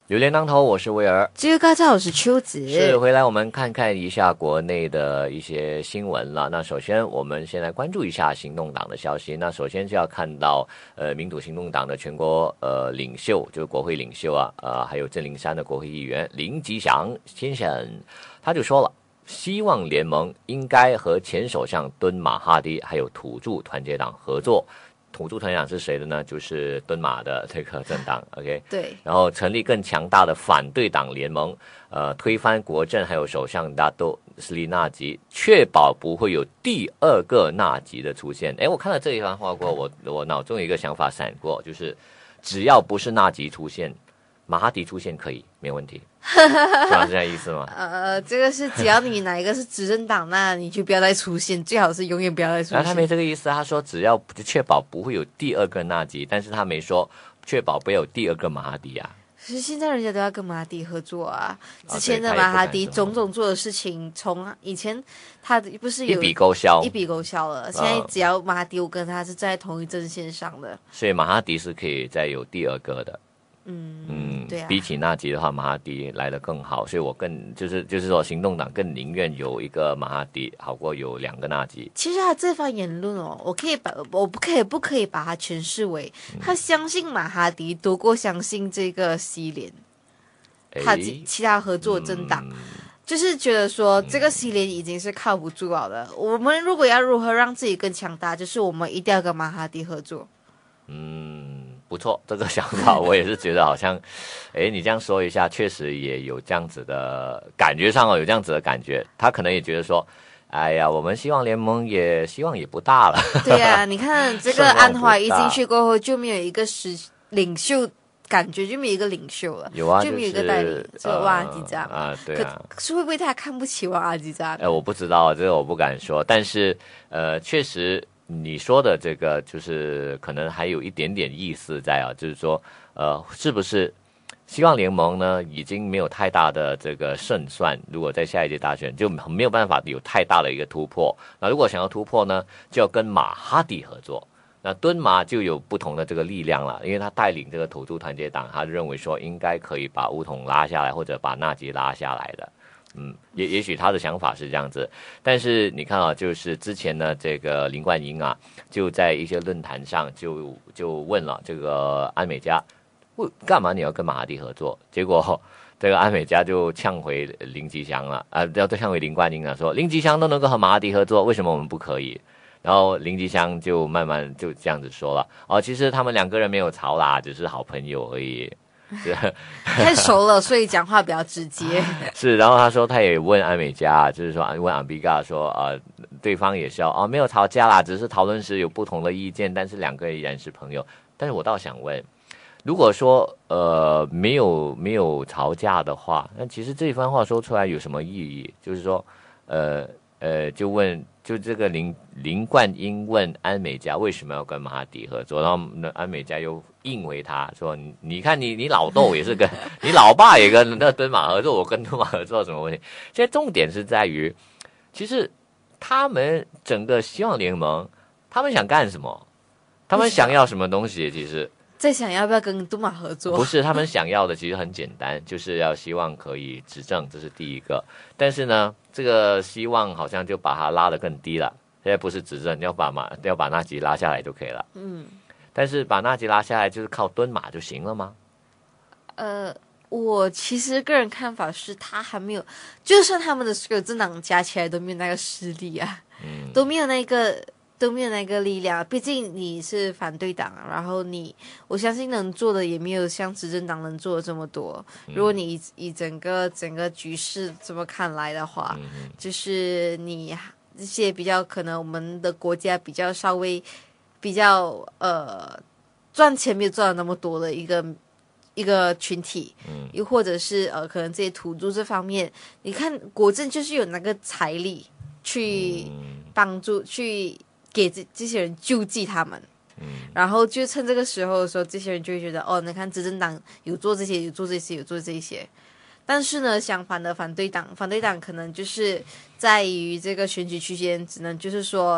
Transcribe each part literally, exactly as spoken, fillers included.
榴莲当头，我是威尔。 这个大家好，我是秋子。 是，回来我们看看一下国内的一些新闻了。那首先，我们先来关注一下行动党的消息。那首先就要看到，呃，民主行动党的全国呃领袖，就是国会领袖啊，呃，还有正灵山的国会议员林吉祥先生，他就说了，希望联盟应该和前首相敦马哈迪还有土著团结党合作。土著团结党是谁的呢？就是敦马的这个政党 ，OK， 对， 然后成立更强大的反对党联盟，呃，推翻国政还有首相大都斯里纳吉，确保不会有第二个纳吉的出现。哎，我看到这一番话过后，我我脑中有一个想法闪过，就是只要不是纳吉出现，马哈迪出现可以，没问题。是吧？是这样意思吗？ 呃，这个是只要你哪一个是执政党，那你就不要再出现，最好是永远不要再出现。 然后他没这个意思，他说只要确保不会有第二个纳吉，但是他没说确保不要有第二个马哈迪啊。 可是现在人家都要跟马哈迪合作啊，之前的马哈迪种种做的事情，从以前他不是有一笔勾销， 一笔勾销了。现在只要马哈迪，我跟他是在同一阵线上的， 所以马哈迪是可以再有第二个的。 嗯嗯， 对啊， 比起纳吉的话，马哈迪来得更好，所以我更就是就是说，行动党更宁愿有一个马哈迪，好过有两个纳吉。 其实他这番言论哦，我可以把我不可以不可以把它诠释为他相信马哈迪多过相信这个西联，他其他合作政党。嗯，就是觉得说这个西联已经是靠不住了的，我们如果要如何让自己更强大，就是我们一定要跟马哈迪合作。 嗯。不错，这个想法我也是觉得好像，哎，你这样说一下，确实也有这样子的感觉上哦，有这样子的感觉。他可能也觉得说，哎呀，我们希望联盟也希望也不大了。对呀、啊，你看这个安华一进去过后就没有一个实领袖，感觉就没有一个领袖了， 有啊， 就没有一个代理， 就是、 这个瓦阿吉扎啊，对啊， 可是会不会他看不起瓦阿吉扎？ 呃，我不知道，这个我不敢说，但是呃，确实。你说的这个就是可能还有一点点意思在啊，就是说，呃，是不是希望联盟呢已经没有太大的这个胜算？如果在下一届大选就没有办法有太大的一个突破。那如果想要突破呢，就要跟马哈迪合作。那敦马就有不同的这个力量了，因为他带领这个土著团结党，他认为说应该可以把巫统拉下来，或者把纳吉拉下来的。嗯，也也许他的想法是这样子，但是你看啊，就是之前呢，这个林冠英啊，就在一些论坛上就就问了这个安美加，为干嘛你要跟马哈迪合作？结果这个安美加就呛回林吉祥了，啊，要呛回林冠英了，说林吉祥都能够和马哈迪合作，为什么我们不可以？然后林吉祥就慢慢就这样子说了，哦，其实他们两个人没有吵啦，只是好朋友而已。 太熟了，所以讲话比较直接。 是，然后他说他也问安美加，就是说问安比嘎说，呃，对方也是要哦，没有吵架啦，只是讨论时有不同的意见，但是两个人依然是朋友。但是我倒想问，如果说呃没有没有吵架的话，那其实这番话说出来有什么意义？就是说，呃呃，就问。就这个林林冠英问安美加为什么要跟马哈迪合作，然后那安美加又应回他说：“你你看你你老豆也是跟你老爸也跟那敦马合作，我跟敦马合作什么问题？”现在重点是在于，其实他们整个希望联盟，他们想干什么？他们想要什么东西？其实。 在想要不要跟敦马合作？ 不是，他们想要的其实很简单，就是要希望可以执政，这是第一个。但是呢，这个希望好像就把它拉得更低了。现在不是执政，要把马要把纳吉拉下来就可以了。嗯，但是把纳吉拉下来就是靠敦马就行了吗？ 呃，我其实个人看法是，他还没有，就算他们的所有政党加起来都没有那个实力啊，嗯，都没有那个。都没有那个力量，毕竟你是反对党，然后你，我相信能做的也没有像执政党能做的这么多。如果你以以整个整个局势这么看来的话，嗯、就是你这些比较可能我们的国家比较稍微比较呃赚钱没有赚的那么多的一个一个群体，嗯，又或者是呃可能这些土著这方面，你看国政就是有那个财力去帮助、嗯、去。给这这些人救济他们，嗯，然后就趁这个时候的时候，这些人就会觉得，哦，你看执政党有做这些，有做这些，有做这些。但是呢，相反的，反对党，反对党可能就是在于这个选举期间，只能就是说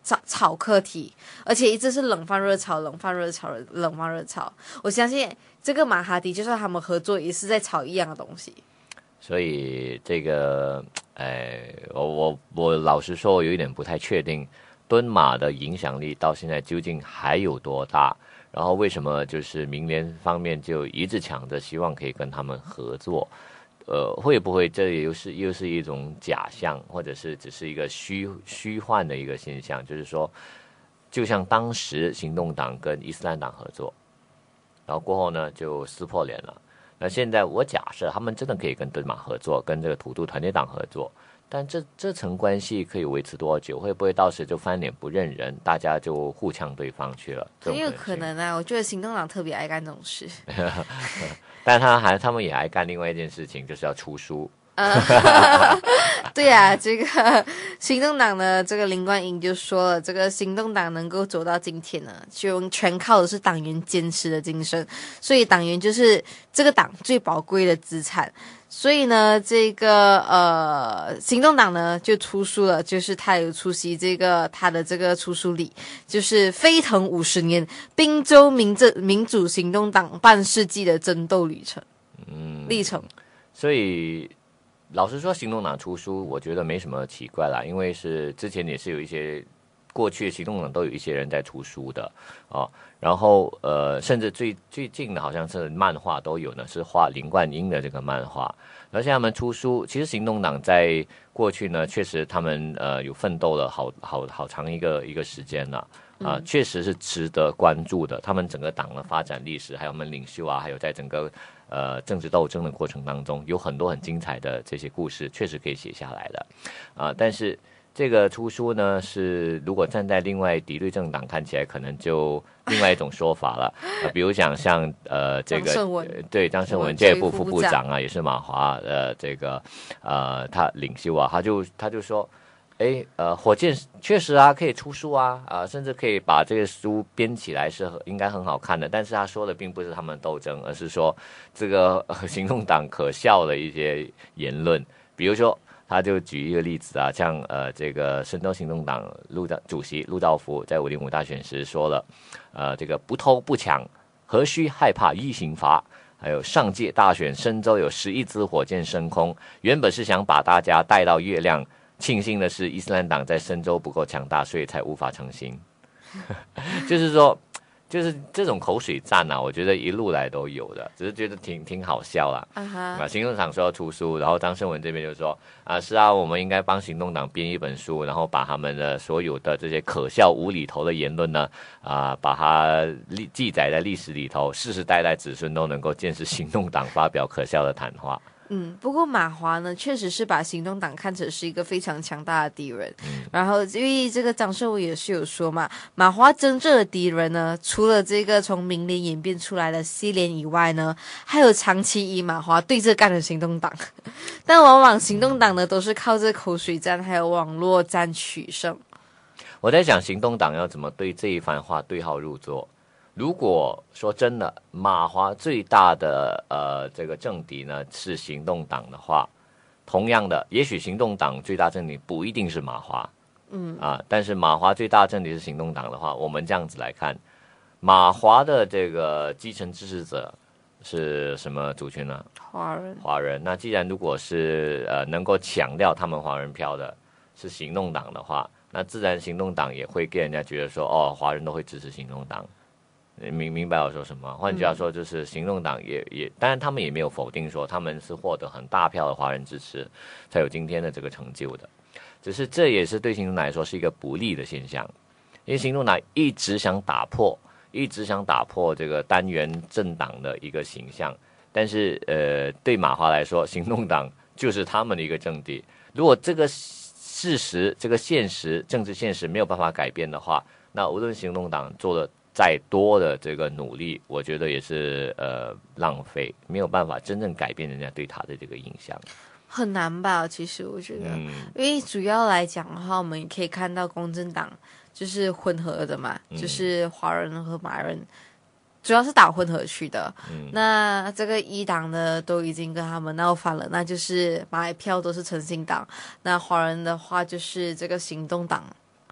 炒炒课题，而且一直是冷饭热炒，冷饭热炒，冷饭热炒。我相信这个马哈迪就算他们合作，也是在炒一样的东西。 所以这个，哎，我我我老实说，我有一点不太确定，敦马的影响力到现在究竟还有多大？然后为什么就是明联方面就一直抢着希望可以跟他们合作？呃，会不会这又是又是一种假象，或者是只是一个虚虚幻的一个现象？就是说，就像当时行动党跟伊斯兰党合作，然后过后呢就撕破脸了。那现在我假设他们真的可以跟敦马合作，跟这个土著团结党合作，但这这层关系可以维持多久？会不会到时就翻脸不认人，大家就互呛对方去了？ 很有可能啊，我觉得行动党特别爱干这种事。 但他还他们也爱干另外一件事情，就是要出书。 对啊，这个行动党呢，这个林冠英就说了，这个行动党能够走到今天呢，就全靠的是党员坚持的精神，所以党员就是这个党最宝贵的资产。所以呢，这个呃，行动党呢就出书了，就是他有出席这个他的这个出书礼，就是飞腾五十年，滨州民政民主行动党半世纪的争斗旅程，嗯，历程。 所以老实说，行动党出书，我觉得没什么奇怪啦，因为是之前也是有一些过去行动党都有一些人在出书的哦，然后呃，甚至最最近的好像是漫画都有呢，是画林冠英的这个漫画。而且他们出书，其实行动党在过去呢，确实他们呃有奋斗了好好好长一个一个时间了啊、呃，确实是值得关注的。他们整个党的发展历史，还有我们领袖啊，还有在整个呃政治斗争的过程当中，有很多很精彩的这些故事，确实可以写下来的啊、呃。但是这个出书呢，是如果站在另外敌对政党看起来，可能就另外一种说法了。呃、比如讲像呃这个张呃对张胜文教育部副部长啊，也是马华呃这个呃他领袖啊，他就他就说，哎呃火箭确实啊可以出书啊啊、呃、甚至可以把这个书编起来是应该很好看的。但是他说的并不是他们斗争，而是说这个、呃、行动党可笑的一些言论，比如说。他就举一个例子啊，像呃这个深州行动党陆主席陆兆福在五零五大选时说了，呃这个不偷不抢，何须害怕一刑罚？还有上届大选深州有十一支火箭升空，原本是想把大家带到月亮，庆幸的是伊斯兰党在深州不够强大，所以才无法成行。就是说。就是这种口水战啊，我觉得一路来都有的，只是觉得挺挺好笑啦。Uh huh. 啊，行动党说要出书，然后张胜文这边就说啊，是啊，我们应该帮行动党编一本书，然后把他们的所有的这些可笑无厘头的言论呢，啊，把它记载在历史里头，世世代代子孙都能够见识行动党发表可笑的谈话。 嗯，不过马华呢，确实是把行动党看成是一个非常强大的敌人。嗯、然后，因为这个张胜武也是有说嘛，马华真正的敌人呢，除了这个从民联演变出来的西联以外呢，还有长期以马华对着干的行动党。但往往行动党呢，都是靠着口水战还有网络战取胜。 我在想，行动党要怎么对这一番话对号入座？如果说真的，马华最大的呃这个政敌呢是行动党的话，同样的，也许行动党最大政敌不一定是马华，嗯啊，但是马华最大政敌是行动党的话，我们这样子来看，马华的这个基层支持者是什么族群呢？ 华人。 华人。那既然如果是呃能够抢掉他们华人票的是行动党的话，那自然行动党也会给人家觉得说，哦，华人都会支持行动党。明明白我说什么？换句话说，就是行动党也也，当然他们也没有否定说他们是获得很大票的华人支持，才有今天的这个成就的。只是这也是对行动党来说是一个不利的现象，因为行动党一直想打破，一直想打破这个单元政党的一个形象。但是呃，对马华来说，行动党就是他们的一个政敌。如果这个事实、这个现实、政治现实没有办法改变的话，那无论行动党做了再多的这个努力，我觉得也是呃浪费，没有办法真正改变人家对他的这个印象。 很难吧？其实我觉得，嗯、因为主要来讲的话，我们也可以看到公正党就是混合的嘛，嗯、就是华人和马人，主要是打混合区的。嗯、那这个一党呢，都已经跟他们闹翻了，那就是马来票都是诚信党，那华人的话就是这个行动党。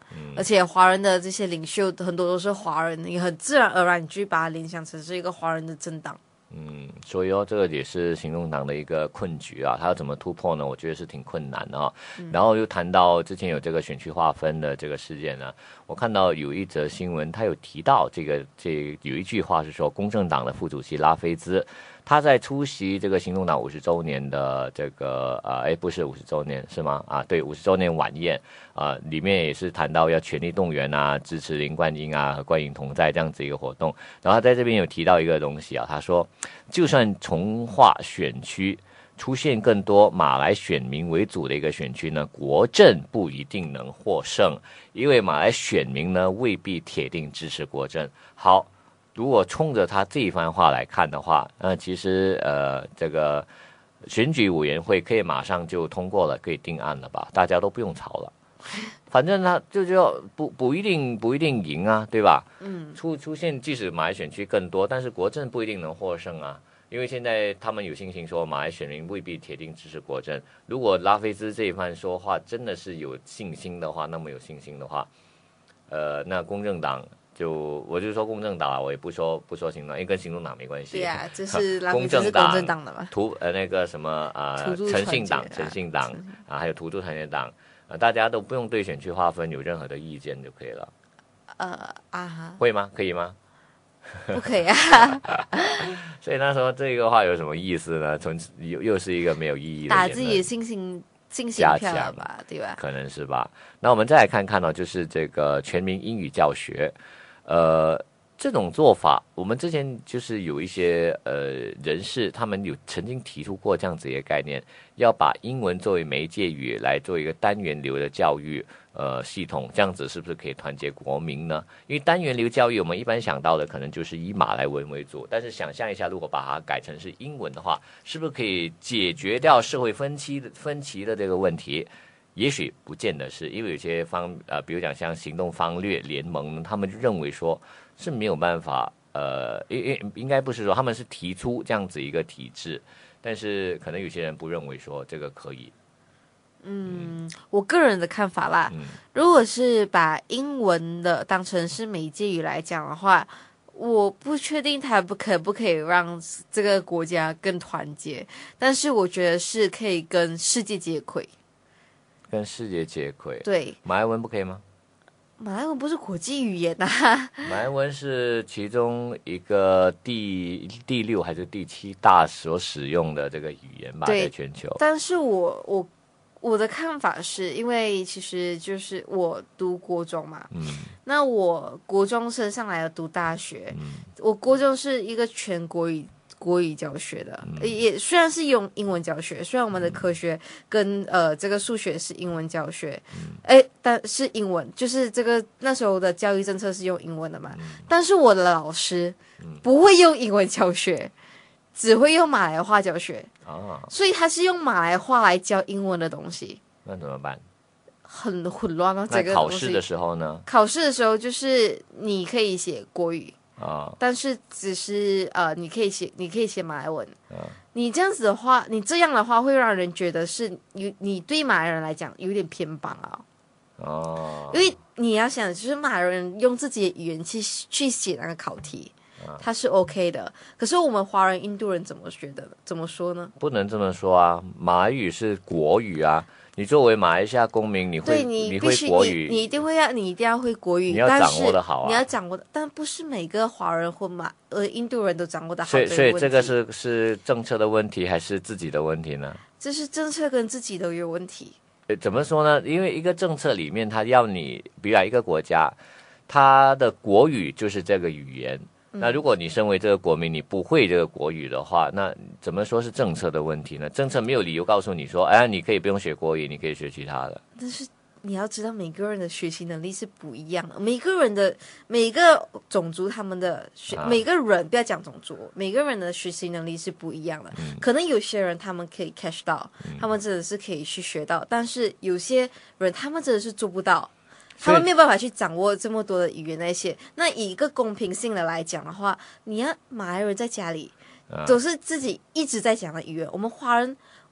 嗯、而且华人的这些领袖很多都是华人，你很自然而然你就把它联想成是一个华人的政党。 嗯，所以哦，这个也是行动党的一个困局啊，他要怎么突破呢？我觉得是挺困难的啊、哦嗯。然后又谈到之前有这个选区划分的这个事件呢，我看到有一则新闻，他有提到这个这有一句话是说，公正党的副主席拉菲兹，他在出席这个行动党五十周年的这个呃，哎，不是五十周年是吗？啊，对，五十周年晚宴啊、呃，里面也是谈到要全力动员啊，支持林冠英啊和冠英同在这样子一个活动。然后他在这边有提到一个东西啊，他说，就算重划选区出现更多马来选民为主的一个选区呢，国阵不一定能获胜，因为马来选民呢未必铁定支持国阵。好。如果冲着他这一番话来看的话，那其实呃，这个选举委员会可以马上就通过了，可以定案了吧？大家都不用吵了，反正他就就不不一定不一定赢啊，对吧？嗯，出出现即使马来选区更多，但是国阵不一定能获胜啊，因为现在他们有信心说马来选民未必铁定支持国阵。如果拉菲兹这一番说话真的是有信心的话，那么有信心的话，呃，那公正党。就我就说公正党啊，我也不说不说行动党，因为跟行动党没关系。 对啊，这是公正党、 公正党的嘛？ 图呃那个什么啊，诚信党、诚信党啊，还有土著团结党啊，大家都不用对选区划分有任何的意见就可以了。 呃啊， 会吗？可以吗？ 不可以啊。 所以那时候这个话有什么意思呢？从又又是一个没有意义的打自己的信心。信心票了吧，对吧？ 可能是吧。那我们再来看看呢、哦，就是这个全民英语教学，呃，这种做法，我们之前就是有一些呃人士，他们有曾经提出过这样子一个概念，要把英文作为媒介语来做一个单元流的教育呃系统，这样子是不是可以团结国民呢？因为单元流教育，我们一般想到的可能就是以马来文为主，但是想象一下，如果把它改成是英文的话，是不是可以解决掉社会分歧的分歧的这个问题？也许不见得是，因为有些方呃，比如讲像行动方略联盟，他们认为说是没有办法，呃，应应该不是说他们是提出这样子一个体制，但是可能有些人不认为说这个可以。 嗯，我个人的看法啦，嗯、如果是把英文的当成是媒介语来讲的话，我不确定它不可不可以让这个国家更团结，但是我觉得是可以跟世界接轨。 跟世界接轨， 对， 马来文不可以吗？ 马来文不是国际语言啊。 马来文是其中一个第第六还是第七大所使用的这个语言吧，在全球。 但是我我我的看法是，因为其实就是我读国中嘛，嗯，那我国中升上来了读大学，嗯，我国中是一个全国语。国语教学的，嗯、也虽然是用英文教学，虽然我们的科学跟、嗯、呃这个数学是英文教学，哎、嗯，但是英文就是这个那时候的教育政策是用英文的嘛，嗯、但是我的老师不会用英文教学，只会用马来话教学，哦、所以他是用马来话来教英文的东西， 那怎么办？ 很混乱哦。 那考试的时候呢？ 考试的时候就是你可以写国语。 啊、哦， 但是只是呃，你可以写，你可以写马来文。哦、你这样子的话，你这样的话会让人觉得是你，你对马来人来讲有点偏帮啊。 哦， 因为你要想，就是马来人用自己的语言去去写那个考题，哦、它是 OK 的。可是我们华人、印度人怎么觉得？怎么说呢？ 不能这么说啊，马来语是国语啊。你作为马来西亚公民，你会你你会国语， 你, 你一定会要，你一定要会国语， 你要掌握的好啊， 你要掌握的，但不是每个华人或马呃印度人都掌握的好。 所以所以这个是是政策的问题，还是自己的问题呢？ 这是政策跟自己都有问题。 呃，怎么说呢？因为一个政策里面，它要你，比如一个国家，它的国语就是这个语言。那如果你身为这个国民，你不会这个国语的话，那怎么说是政策的问题呢？政策没有理由告诉你说，哎，你可以不用学国语，你可以学其他的。 但是你要知道，每个人的学习能力是不一样的，每个人的每个种族他们的学，啊、每个人不要讲种族，每个人的学习能力是不一样的。嗯、可能有些人他们可以 catch 到，嗯、他们真的是可以去学到，但是有些人他们真的是做不到。他们没有办法去掌握这么多的语言那些，那以一个公平性的来讲的话，你要马来人在家里都是自己一直在讲的语言，我们华人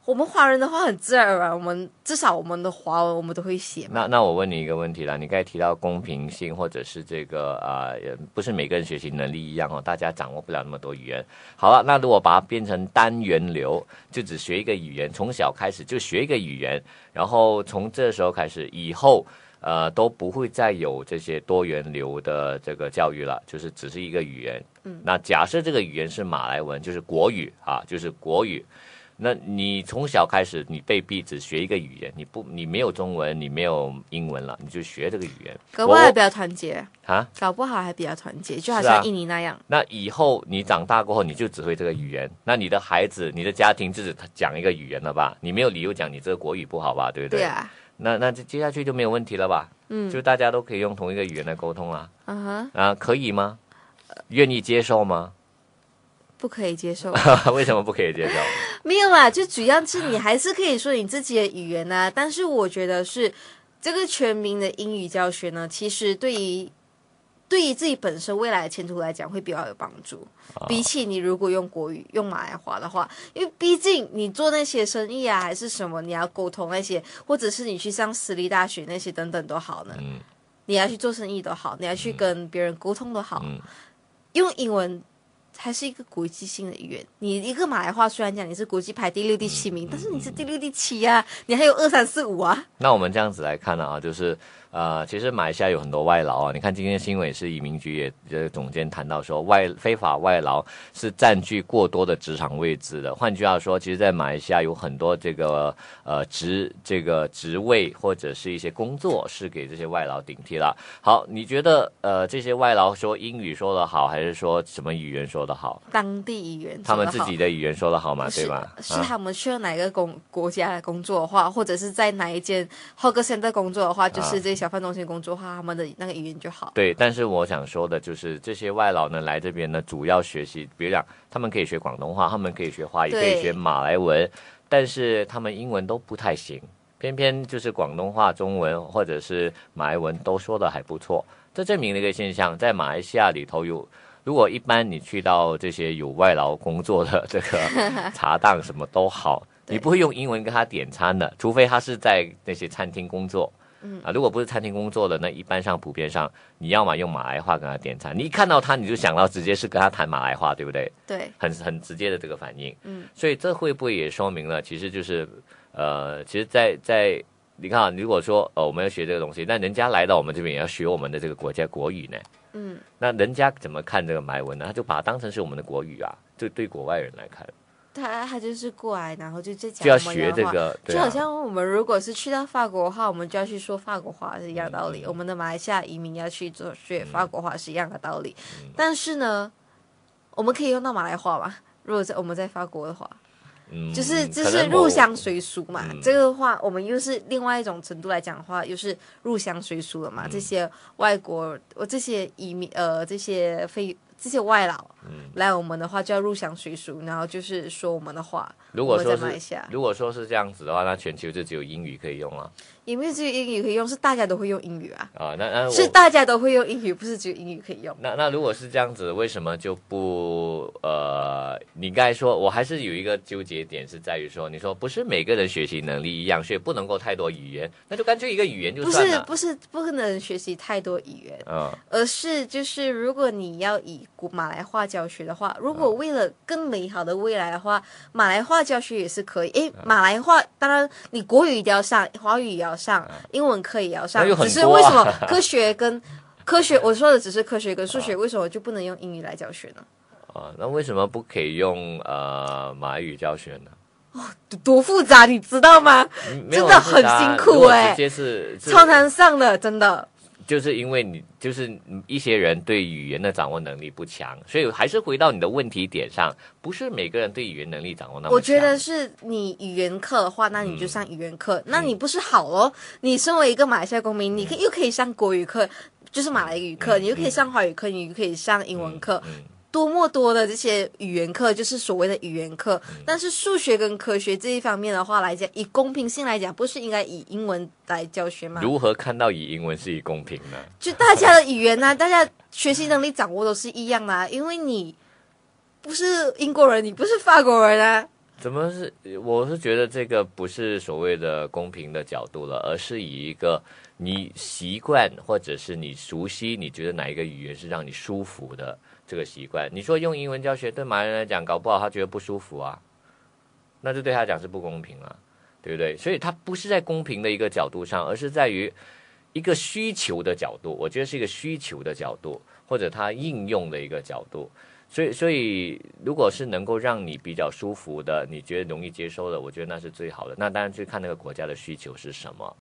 我们华人的话很自然而然，我们至少我们的华文我们都会写嘛。 那那我问你一个问题啦，你刚才提到公平性，或者是这个啊、呃，不是每个人学习能力一样哦，大家掌握不了那么多语言。好了，那如果把它变成单元流，就只学一个语言，从小开始就学一个语言，然后从这时候开始以后。呃，都不会再有这些多元流的这个教育了，就是只是一个语言。嗯，那假设这个语言是马来文，就是国语啊，就是国语。那你从小开始，你被逼只学一个语言，你不，你没有中文，你没有英文了，你就学这个语言。 搞不好还比较团结啊， 搞不好还比较团结，就好像印尼那样。 啊、那以后你长大过后，你就只会这个语言，那你的孩子、你的家庭就只讲一个语言了吧？你没有理由讲你这个国语不好吧？对不对？ 对啊。 那那接下去就没有问题了吧？嗯，就大家都可以用同一个语言来沟通啊。 嗯哼。 啊，可以吗？愿意接受吗？ 不可以接受。 为什么不可以接受？ 没有啦，就主要是你还是可以说你自己的语言啊。但是我觉得是这个全民的英语教学呢，其实对于对于自己本身未来的前途来讲会比较有帮助，哦、比起你如果用国语用马来话的话，因为毕竟你做那些生意啊还是什么，你要沟通那些，或者是你去上私立大学那些等等都好呢。嗯、你要去做生意都好，你要去跟别人沟通都好，嗯、用英文还是一个国际性的语言。你一个马来话虽然讲你是国际排第六第七名，嗯、但是你是第六第七啊，你还有二三四五啊。 那我们这样子来看啊，就是呃，其实马来西亚有很多外劳啊。你看今天新闻是移民局也的总监谈到说，外非法外劳是占据过多的职场位置的。换句话说，其实，在马来西亚有很多这个呃职这个职位或者是一些工作是给这些外劳顶替了。好，你觉得呃这些外劳说英语说得好，还是说什么语言说得好？ 当地语言说得好， 他们自己的语言说得好嘛，对吧？ 是他们去了哪个工国家工作的话，或者是在哪一间 hawker center 工作的话，就是这些小贩中心工作的话，他们的那个语言就好。 对，但是我想说的就是这些外劳呢来这边呢，主要学习，比如讲他们可以学广东话，他们可以学华语，可以学马来文，但是他们英文都不太行，偏偏就是广东话、中文或者是马来文都说的还不错。这证明了一个现象，在马来西亚里头有，如果一般你去到这些有外劳工作的这个茶档什么都好，你不会用英文跟他点餐的，除非他是在那些餐厅工作。嗯啊，如果不是餐厅工作的，那一般上普遍上，你要么用马来话跟他点餐，你一看到他你就想到直接是跟他谈马来话，对不对？ 对， 很很直接的这个反应。嗯，所以这会不会也说明了，其实就是呃，其实在，在在你看啊，如果说呃我们要学这个东西，那人家来到我们这边也要学我们的这个国家国语呢。嗯，那人家怎么看这个马来文呢？他就把它当成是我们的国语啊，就对国外人来看。 他他就是过来，然后就在讲就要学这个， 就好像我们如果是去到法国的话，我们就要去说法国话是一样的道理。嗯、我们的马来西亚移民要去做学法国话是一样的道理。嗯、但是呢，我们可以用到马来话嘛？如果在我们在法国的话，嗯、就是就是入乡随俗嘛。嗯、这个话我们又是另外一种程度来讲的话，又是入乡随俗了嘛。嗯、这些外国，我这些移民呃，这些非。这些外劳、嗯、来我们的话就要入乡随俗，然后就是说我们的话。 如果说是如果说是这样子的话，那全球就只有英语可以用了。 也没有只有英语可以用，是大家都会用英语啊。 啊，那那是大家都会用英语，不是只有英语可以用。 那那如果是这样子，为什么就不呃？你刚才说，我还是有一个纠结点是在于说，你说不是每个人学习能力一样，所以不能够太多语言，那就干脆一个语言就算了。 不是不是不可能学习太多语言，嗯，而是就是如果你要以马来话教学的话，如果为了更美好的未来的话，马来话教学也是可以。诶，马来话当然你国语一定要上，华语也要上，英文课也要上， 只是为什么科学跟科学，我说的只是科学跟数学，为什么就不能用英语来教学呢？ 啊，那为什么不可以用呃马来语教学呢？ 哦，多复杂，你知道吗？真的很辛苦哎、欸， 直接是超难上的，真的。 就是因为你就是一些人对语言的掌握能力不强，所以还是回到你的问题点上，不是每个人对语言能力掌握那么强。 我觉得是你语言课的话，那你就上语言课，嗯、那你不是好咯？你身为一个马来西亚公民，你可以又可以上国语课，就是马来语课，嗯、你又可以上华语课，你又可以上英文课。嗯嗯多么多的这些语言课，就是所谓的语言课，嗯、但是数学跟科学这一方面的话来讲，以公平性来讲，不是应该以英文来教学吗？ 如何看到以英文是以公平呢？ 就大家的语言呢、啊，大家学习能力掌握都是一样的、啊，因为你不是英国人，你不是法国人啊， 怎么是？我是觉得这个不是所谓的公平的角度了，而是以一个你习惯或者是你熟悉，你觉得哪一个语言是让你舒服的这个习惯。你说用英文教学对马来人来讲，搞不好他觉得不舒服啊，那就对他讲是不公平啊，对不对？所以他不是在公平的一个角度上，而是在于一个需求的角度，我觉得是一个需求的角度，或者它应用的一个角度。所以，所以如果是能够让你比较舒服的，你觉得容易接受的，我觉得那是最好的。那当然去看那个国家的需求是什么。